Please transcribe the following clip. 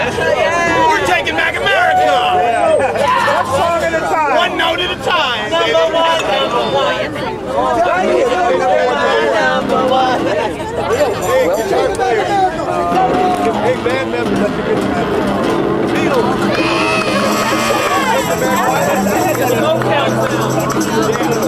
We're taking back America! One song at a time. One note at a time! Number one, number one. Number one. Hey, guitar players. Hey, band members, that's a good time. Beatles. No countdown.